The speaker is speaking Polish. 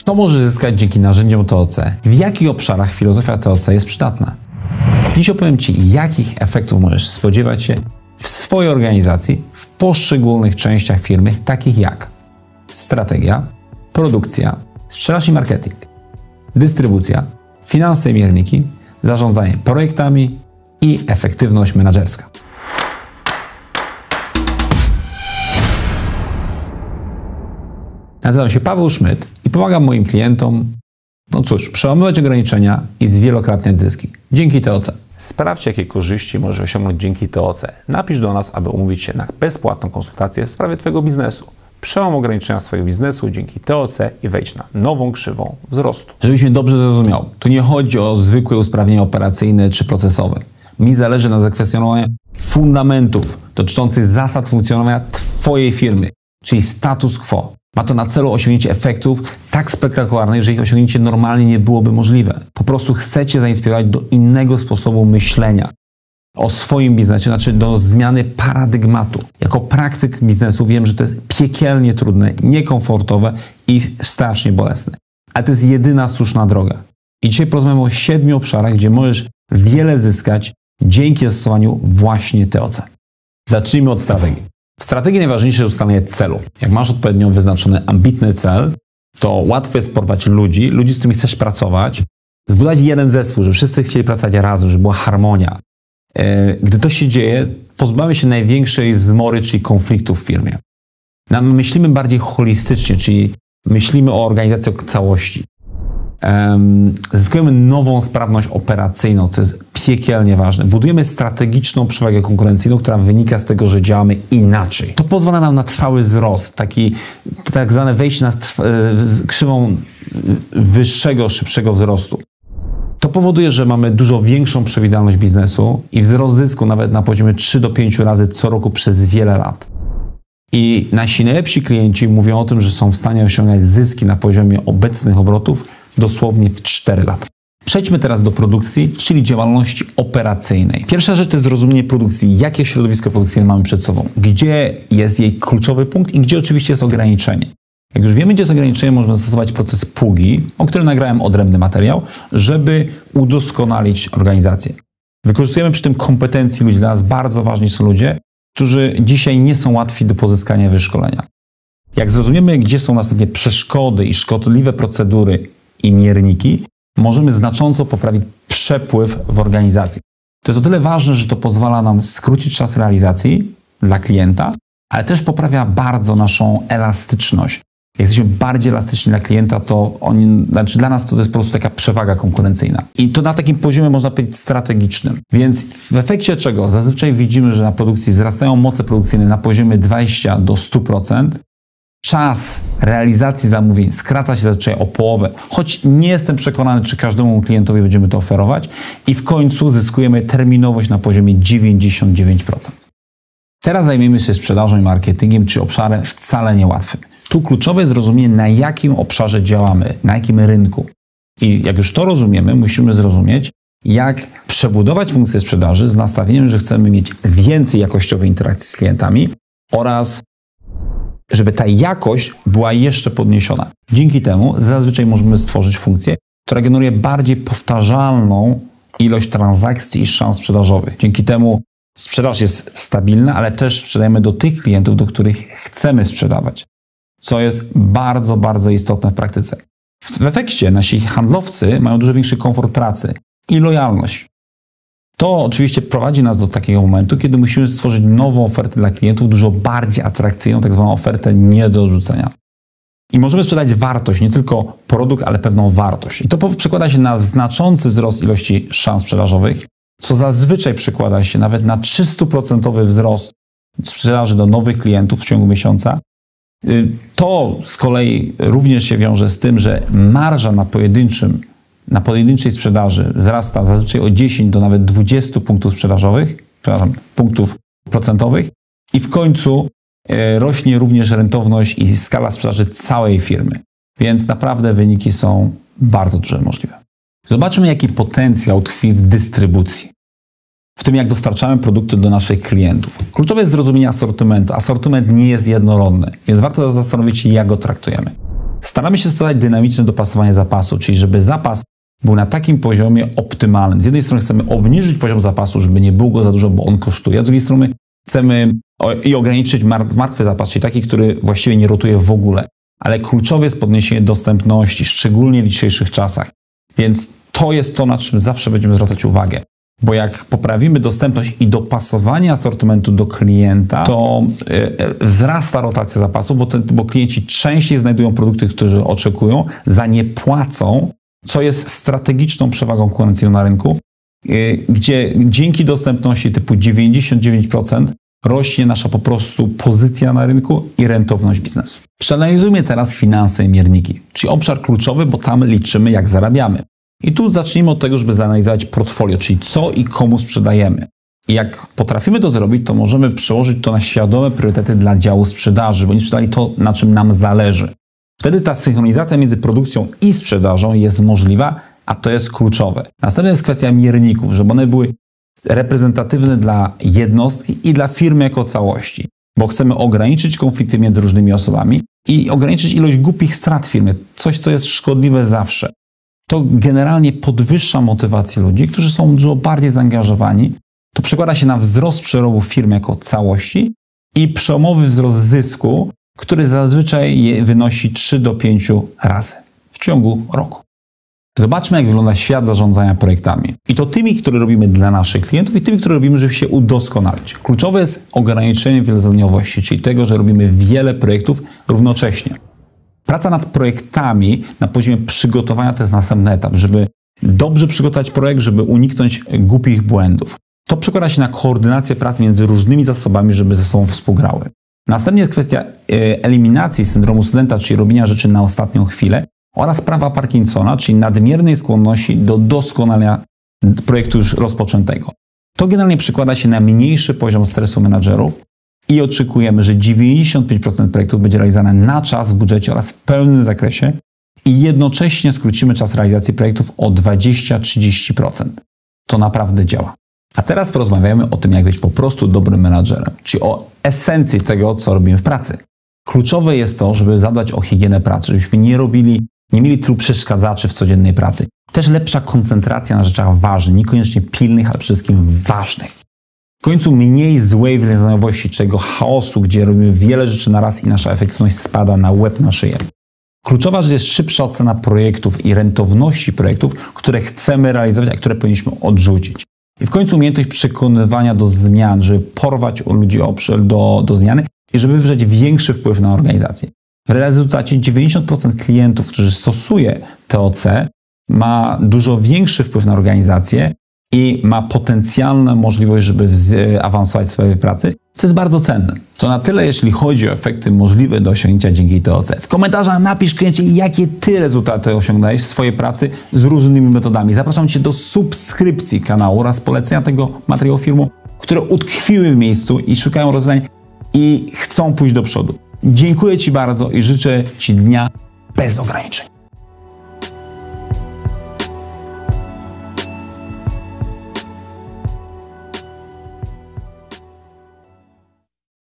Co możesz zyskać dzięki narzędziom TOC? W jakich obszarach filozofia TOC jest przydatna? Dziś opowiem Ci, jakich efektów możesz spodziewać się w swojej organizacji, w poszczególnych częściach firmy, takich jak strategia, produkcja, sprzedaż i marketing, dystrybucja, finanse i mierniki, zarządzanie projektami i efektywność menedżerska. Nazywam się Paweł Szmyt i pomagam moim klientom, przełamywać ograniczenia i zwielokrotniać zyski dzięki TOC. Sprawdź, jakie korzyści możesz osiągnąć dzięki TOC. Napisz do nas, aby umówić się na bezpłatną konsultację w sprawie Twojego biznesu. Przełam ograniczenia swojego biznesu dzięki TOC i wejdź na nową krzywą wzrostu. Żebyś mnie dobrze zrozumiał, tu nie chodzi o zwykłe usprawnienia operacyjne czy procesowe. Mi zależy na zakwestionowaniu fundamentów dotyczących zasad funkcjonowania Twojej firmy, czyli status quo. Ma to na celu osiągnięcie efektów tak spektakularnych, że ich osiągnięcie normalnie nie byłoby możliwe. Po prostu chcę Cię zainspirować do innego sposobu myślenia o swoim biznesie, znaczy do zmiany paradygmatu. Jako praktyk biznesu wiem, że to jest piekielnie trudne, niekomfortowe i strasznie bolesne. Ale to jest jedyna słuszna droga. I dzisiaj porozmawiamy o 7 obszarach, gdzie możesz wiele zyskać dzięki zastosowaniu właśnie TOC. Zacznijmy od strategii. W strategii najważniejsze jest ustalenie celu. Jak masz odpowiednio wyznaczony ambitny cel, to łatwo jest porwać ludzi, z którymi chcesz pracować, zbudować jeden zespół, żeby wszyscy chcieli pracować razem, żeby była harmonia. Gdy to się dzieje, pozbywamy się największej zmory, czyli konfliktów w firmie. Myślimy bardziej holistycznie, czyli myślimy o organizacji jako całości. Zyskujemy nową sprawność operacyjną, co jest piekielnie ważne. Budujemy strategiczną przewagę konkurencyjną, która wynika z tego, że działamy inaczej. To pozwala nam na trwały wzrost, tak zwane wejście na krzywą wyższego, szybszego wzrostu. To powoduje, że mamy dużo większą przewidywalność biznesu i wzrost zysku nawet na poziomie 3 do 5 razy co roku przez wiele lat. I nasi najlepsi klienci mówią o tym, że są w stanie osiągać zyski na poziomie obecnych obrotów dosłownie w 4 lata. Przejdźmy teraz do produkcji, czyli działalności operacyjnej. Pierwsza rzecz to jest zrozumienie produkcji. Jakie środowisko produkcyjne mamy przed sobą? Gdzie jest jej kluczowy punkt i gdzie oczywiście jest ograniczenie? Jak już wiemy, gdzie jest ograniczenie, możemy zastosować proces pługi, o którym nagrałem odrębny materiał, żeby udoskonalić organizację. Wykorzystujemy przy tym kompetencji ludzi. Dla nas bardzo ważni są ludzie, którzy dzisiaj nie są łatwi do pozyskania wyszkolenia. Jak zrozumiemy, gdzie są następnie przeszkody i szkodliwe procedury i mierniki, możemy znacząco poprawić przepływ w organizacji. To jest o tyle ważne, że to pozwala nam skrócić czas realizacji dla klienta, ale też poprawia bardzo naszą elastyczność. Jak jesteśmy bardziej elastyczni dla klienta, to dla nas to jest po prostu taka przewaga konkurencyjna. I to na takim poziomie, można powiedzieć, strategicznym. Więc w efekcie czego? Zazwyczaj widzimy, że na produkcji wzrastają moce produkcyjne na poziomie 20 do 100%. Czas realizacji zamówień skraca się zazwyczaj o połowę, choć nie jestem przekonany, czy każdemu klientowi będziemy to oferować. I w końcu zyskujemy terminowość na poziomie 99%. Teraz zajmiemy się sprzedażą i marketingiem, czy obszarem wcale niełatwym. Tu kluczowe jest zrozumienie, na jakim obszarze działamy, na jakim rynku. I jak już to rozumiemy, musimy zrozumieć, jak przebudować funkcję sprzedaży z nastawieniem, że chcemy mieć więcej jakościowej interakcji z klientami oraz żeby ta jakość była jeszcze podniesiona. Dzięki temu zazwyczaj możemy stworzyć funkcję, która generuje bardziej powtarzalną ilość transakcji i szans sprzedażowych. Dzięki temu sprzedaż jest stabilna, ale też sprzedajemy do tych klientów, do których chcemy sprzedawać, co jest bardzo, bardzo istotne w praktyce. W efekcie nasi handlowcy mają dużo większy komfort pracy i lojalność. To oczywiście prowadzi nas do takiego momentu, kiedy musimy stworzyć nową ofertę dla klientów, dużo bardziej atrakcyjną, tak zwaną ofertę nie do odrzucenia. I możemy sprzedać wartość, nie tylko produkt, ale pewną wartość. I to przekłada się na znaczący wzrost ilości szans sprzedażowych, co zazwyczaj przekłada się nawet na 300% wzrost sprzedaży do nowych klientów w ciągu miesiąca. To z kolei również się wiąże z tym, że marża na pojedynczej sprzedaży wzrasta zazwyczaj o 10 do nawet 20 punktów procentowych i w końcu rośnie również rentowność i skala sprzedaży całej firmy. Więc naprawdę wyniki są bardzo duże możliwe. Zobaczmy, jaki potencjał tkwi w dystrybucji. W tym, jak dostarczamy produkty do naszych klientów. Kluczowe jest zrozumienie asortymentu. Asortyment nie jest jednorodny, więc warto zastanowić się, jak go traktujemy. Staramy się stosować dynamiczne dopasowanie zapasu, czyli żeby zapas był na takim poziomie optymalnym. Z jednej strony chcemy obniżyć poziom zapasu, żeby nie było go za dużo, bo on kosztuje, a z drugiej strony chcemy ograniczyć martwy zapas, czyli taki, który właściwie nie rotuje w ogóle. Ale kluczowe jest podniesienie dostępności, szczególnie w dzisiejszych czasach. Więc to jest to, na czym zawsze będziemy zwracać uwagę. Bo jak poprawimy dostępność i dopasowanie asortymentu do klienta, to wzrasta rotacja zapasu, bo klienci częściej znajdują produkty, które oczekują, za nie płacą, co jest strategiczną przewagą konkurencyjną na rynku, gdzie dzięki dostępności typu 99% rośnie nasza po prostu pozycja na rynku i rentowność biznesu. Przeanalizujmy teraz finanse i mierniki, czyli obszar kluczowy, bo tam liczymy, jak zarabiamy. I tu zacznijmy od tego, żeby zanalizować portfolio, czyli co i komu sprzedajemy. I jak potrafimy to zrobić, to możemy przełożyć to na świadome priorytety dla działu sprzedaży, bo oni sprzedali to, na czym nam zależy. Wtedy ta synchronizacja między produkcją i sprzedażą jest możliwa, a to jest kluczowe. Następna jest kwestia mierników, żeby one były reprezentatywne dla jednostki i dla firmy jako całości, bo chcemy ograniczyć konflikty między różnymi osobami i ograniczyć ilość głupich strat firmy, coś, co jest szkodliwe zawsze. To generalnie podwyższa motywację ludzi, którzy są dużo bardziej zaangażowani. To przekłada się na wzrost przerobu firmy jako całości i przełomowy wzrost zysku, który zazwyczaj wynosi 3 do 5 razy w ciągu roku. Zobaczmy, jak wygląda świat zarządzania projektami. I to tymi, które robimy dla naszych klientów i tymi, które robimy, żeby się udoskonalić. Kluczowe jest ograniczenie wielozadaniowości, czyli tego, że robimy wiele projektów równocześnie. Praca nad projektami na poziomie przygotowania to jest następny etap, żeby dobrze przygotować projekt, żeby uniknąć głupich błędów. To przekłada się na koordynację prac między różnymi zasobami, żeby ze sobą współgrały. Następnie jest kwestia eliminacji syndromu studenta, czyli robienia rzeczy na ostatnią chwilę oraz prawa Parkinsona, czyli nadmiernej skłonności do doskonalenia projektu już rozpoczętego. To generalnie przekłada się na mniejszy poziom stresu menadżerów i oczekujemy, że 95% projektów będzie realizowane na czas w budżecie oraz w pełnym zakresie i jednocześnie skrócimy czas realizacji projektów o 20-30%. To naprawdę działa. A teraz porozmawiamy o tym, jak być po prostu dobrym menadżerem, czyli o esencji tego, co robimy w pracy. Kluczowe jest to, żeby zadbać o higienę pracy, żebyśmy nie mieli tylu przeszkadzaczy w codziennej pracy. Też lepsza koncentracja na rzeczach ważnych, niekoniecznie pilnych, ale przede wszystkim ważnych. W końcu mniej złej wielozadaniowości, czego chaosu, gdzie robimy wiele rzeczy na raz i nasza efektywność spada na łeb, na szyję. Kluczowa rzecz jest szybsza ocena projektów i rentowności projektów, które chcemy realizować, a które powinniśmy odrzucić. I w końcu umiejętność przekonywania do zmian, żeby porwać ludzi do zmiany i żeby wywrzeć większy wpływ na organizację. W rezultacie 90% klientów, którzy stosuje TOC, ma dużo większy wpływ na organizację i ma potencjalną możliwość, żeby awansować w swojej pracy, co jest bardzo cenne. To na tyle, jeśli chodzi o efekty możliwe do osiągnięcia dzięki TOC. W komentarzach napisz, kliencie, jakie Ty rezultaty osiągnąłeś w swojej pracy z różnymi metodami. Zapraszam Cię do subskrypcji kanału oraz polecenia tego materiału firmom, które utkwiły w miejscu i szukają rozwiązań i chcą pójść do przodu. Dziękuję Ci bardzo i życzę Ci dnia bez ograniczeń.